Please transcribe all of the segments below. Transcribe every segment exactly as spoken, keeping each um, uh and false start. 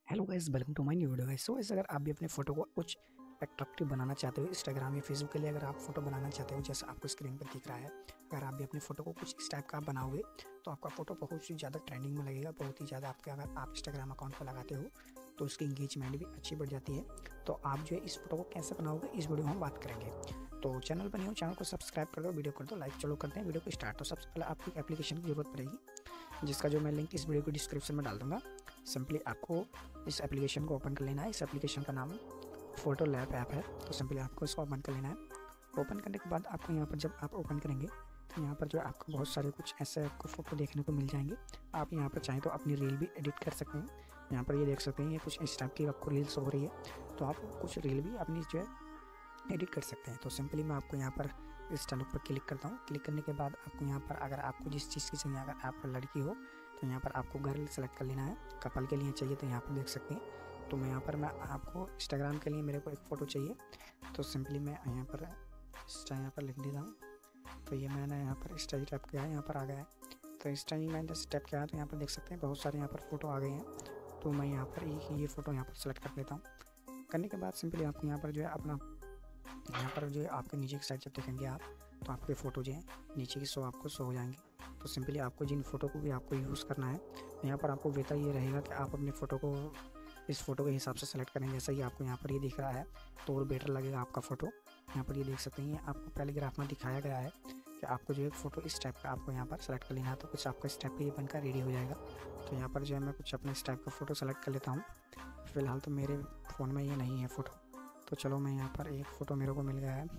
Hello guys, welcome to my new video guys. So guys, अगर आप भी अपने फ़ोटो को कुछ अट्रैक्टिव बनाना चाहते हो इंस्टाग्राम या फेसबुक के लिए, अगर आप फ़ोटो बनाना चाहते हो जैसा आपको स्क्रीन पर दिख रहा है, अगर आप भी अपने फ़ोटो को कुछ इस टाइप का बनाओगे तो आपका फ़ोटो बहुत ही ज़्यादा ट्रेंडिंग में लगेगा, बहुत ही ज़्यादा आपके अगर आप इंस्टाग्राम अकाउंट पर लगाते हो तो उसकी इंगेजमेंट भी अच्छी बढ़ जाती है। तो आप जो है इस फोटो को कैसे बनाओगे इस वीडियो में हम बात करेंगे। तो चैनल पर नहीं हो, चैनल को सब्सक्राइब कर दो, वीडियो कर दो लाइक। चलो करते हैं वीडियो को स्टार्ट। तो सबसे पहले आपको एप्लीकेशन की ज़रूरत पड़ेगी जिसका जो मैं लिंक इस वीडियो को डिस्क्रिप्शन में डाल दूंगा। सिंपली आपको इस एप्लीकेशन को ओपन कर लेना है। इस एप्लीकेशन का नाम फोटो लैब ऐप है। तो सिंपली आपको इसको ओपन कर लेना है। ओपन करने के बाद आपको यहाँ पर जब आप ओपन करेंगे तो यहाँ पर जो आपको बहुत सारे कुछ ऐसे आपको फ़ोटो देखने को मिल जाएंगे। आप यहाँ पर चाहें तो अपनी रील भी एडिट कर सकते हैं। यहाँ पर ये देख सकते हैं, ये कुछ इस टाइप की आपको रील्स हो रही है, तो आप कुछ रील भी अपनी जो है एडिट कर सकते हैं। तो सिंपली मैं आपको यहाँ पर इस टैब पर क्लिक करता हूँ। क्लिक करने के बाद आपको यहाँ पर अगर आपको जिस चीज़ की चाहिए, अगर आप लड़की हो तो यहाँ पर आपको गर्ल सेलेक्ट कर लेना है। कपल के लिए चाहिए तो यहाँ पर देख सकते हैं। तो मैं यहाँ पर मैं आपको इंस्टाग्राम के लिए मेरे को एक फ़ोटो चाहिए, तो सिंपली मैं यहाँ पर इंस्टा यहाँ पर लिख देता हूँ। तो ये मैंने यहाँ पर इंस्टा टैप किया है, यहाँ पर आ गया है। तो इंस्टा ही मैंने जैसे टैप किया है तो यहाँ पर देख सकते हैं बहुत सारे यहाँ पर फ़ोटो आ गए हैं। तो मैं यहाँ पर एक ये फ़ोटो यहाँ पर सेलेक्ट कर लेता हूँ। करने के बाद सिंपली आपको यहाँ पर जो है अपना यहाँ पर जो है आपके नीचे की साइड जब देखेंगे आप तो आपके फ़ोटो जो है नीचे की शो आपको शो हो जाएंगे। तो सिंपली आपको जिन फ़ोटो को भी आपको यूज़ करना है, यहाँ पर आपको बेहतर ये रहेगा कि आप अपने फ़ोटो को इस फ़ोटो के हिसाब से सेलेक्ट करें। जैसा ही आपको यहाँ पर ये दिख रहा है तो और बेटर लगेगा आपका फ़ोटो। यहाँ पर ये देख सकते हैं, आपको पहले ग्राफ में दिखाया गया है कि आपको जो है फ़ोटो इस टाइप का आपको यहाँ पर सेलेक्ट कर लेना है। तो कुछ आपका इस टाइप का ये बनकर रेडी हो जाएगा। तो यहाँ पर जो है मैं कुछ अपने इस टाइप का फ़ोटो सेलेक्ट कर लेता हूँ। फ़िलहाल तो मेरे फ़ोन में ये नहीं है फ़ोटो, तो चलो मैं यहाँ पर एक फ़ोटो मेरे को मिल गया है।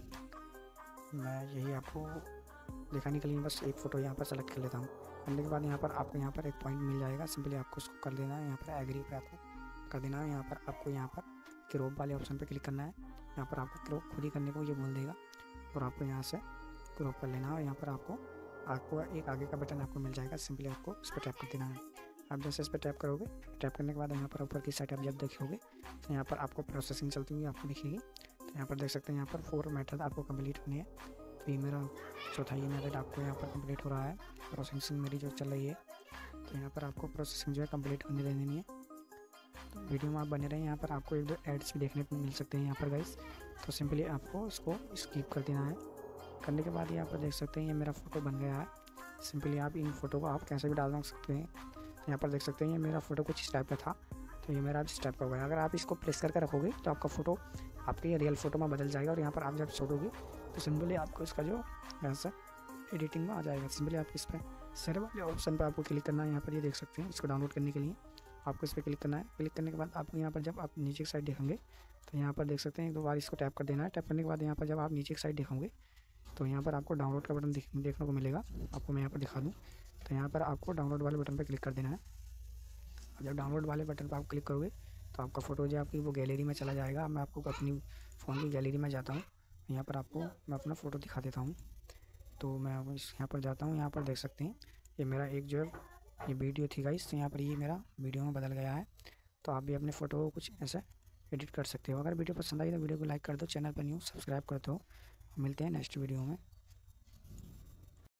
मैं यही आपको दिखाने के लिए बस एक फ़ोटो यहाँ पर सेलेक्ट कर लेता हूँ। करने के बाद यहाँ पर आपको यहाँ पर एक पॉइंट मिल जाएगा। सिंपली आपको उसको कर देना है, यहाँ पर एग्री पे आपको कर देना है। यहाँ पर आपको यहाँ पर क्रॉप वाले ऑप्शन पे क्लिक करना है। यहाँ पर आपको क्रॉप खुद ही करने को ये बोल देगा और आपको यहाँ से क्रॉप कर लेना है। और यहाँ पर आपको आपको एक आगे का बटन आपको मिल जाएगा। सिंपली आपको इस पर टैप कर देना है। आप जैसे इस पर टैप करोगे, टैप करने के बाद यहाँ पर ऊपर की साइड आप जब देखोगे तो यहाँ पर आपको प्रोसेसिंग चलती हुई आपको दिखेगी। तो यहाँ पर देख सकते हैं, यहाँ पर फोर मेथड आपको कंप्लीट होनी है। तो ये मेरा चौथा ये मेथड आपको यहाँ पर कंप्लीट हो रहा है। प्रोसेसिंग मेरी जो चल रही है, तो यहाँ पर आपको प्रोसेसिंग जो है कंप्लीट होने देनी है। तो वीडियो में आप बने रहें। यहाँ पर आपको एक दो एड्स भी देखने को मिल सकते हैं यहाँ पर गाइस। तो सिंपली आपको इसको स्किप कर देना है। करने के बाद यहाँ पर देख सकते हैं ये मेरा फ़ोटो बन गया है। सिंपली आप इन फ़ोटो को आप कैसे भी डाल सकते हैं। यहाँ पर देख सकते हैं ये मेरा फ़ोटो कुछ इस टाइप का था, तो ये मेरा इस टाइप का हो गया। अगर आप इसको प्रेस करके रखोगे तो आपका फ़ोटो आपके रियल फ़ोटो में बदल जाएगा। और यहाँ पर आप जब छोड़ोगे तो सिंपली आपको इसका जो ऐसा एडिटिंग में आ जाएगा। सिंपली आप इस पर शेयर वाले ऑप्शन पर आपको क्लिक करना है। यहाँ पर ये देख सकते हैं, इसको डाउनलोड करने के लिए आपको इस पर क्लिक करना है। क्लिक करने के बाद आपको यहाँ पर जब आप नीचे की साइड देखेंगे तो यहाँ पर देख सकते हैं एक दो बार इसको टैप कर देना है। टैप करने के बाद यहाँ पर जब आप नीचे की साइड देखोगे तो यहाँ पर आपको डाउनलोड का बटन देखने को मिलेगा। आपको मैं यहाँ पर दिखा दूँ, तो यहाँ पर आपको डाउनलोड वाले बटन पर क्लिक कर देना है। जब डाउनलोड वाले बटन पर आप क्लिक करोगे तो आपका फ़ोटो जो आपकी वो गैलरी में चला जाएगा। मैं आपको अपनी फ़ोन की गैलरी में जाता हूँ। यहाँ पर आपको मैं अपना फ़ोटो दिखा देता हूँ। तो मैं इस यहाँ पर जाता हूँ। यहाँ पर देख सकते हैं ये मेरा एक जो है ये वीडियो थी गाइस, तो यहाँ पर ये मेरा वीडियो में बदल गया है। तो आप भी अपने फ़ोटो को कुछ ऐसा एडिट कर सकते हो। अगर वीडियो पसंद आई तो वीडियो को लाइक कर दो, चैनल पर न्यू सब्सक्राइब कर दो। मिलते हैं नेक्स्ट वीडियो में।